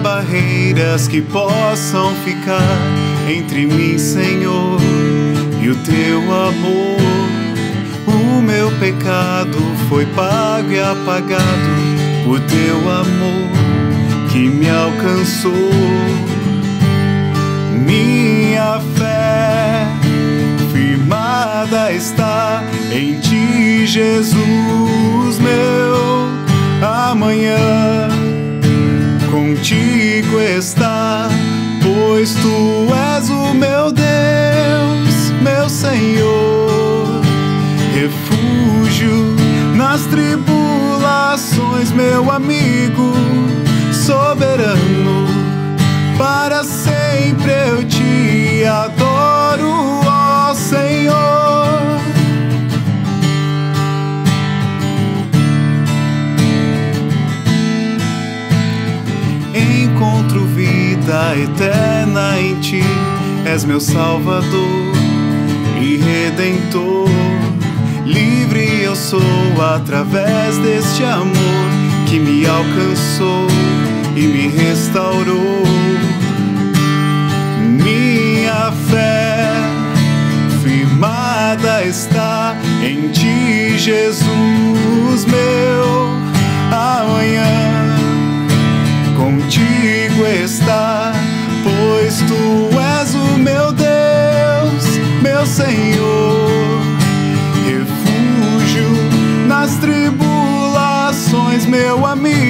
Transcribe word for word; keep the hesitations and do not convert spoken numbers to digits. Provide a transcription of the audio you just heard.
barreiras que possam ficar entre mim, Senhor, e o teu amor. O meu pecado foi pago e apagado por teu amor que me alcançou. Minha fé firmada está em ti, Jesus, meu amanhã contigo está, pois tu és o meu Deus, meu Senhor, refúgio nas tribulações, meu amigo soberano. Para sempre eu te adoro, ó Senhor. Encontro vida eterna em ti, és meu Salvador e Redentor. Livre eu sou através deste amor que me alcançou e me restaurou. Minha fé firmada está em ti, Jesus, meu amanhã contigo está, pois tu és o meu Deus, meu Senhor, refúgio nas tribulações, meu amigo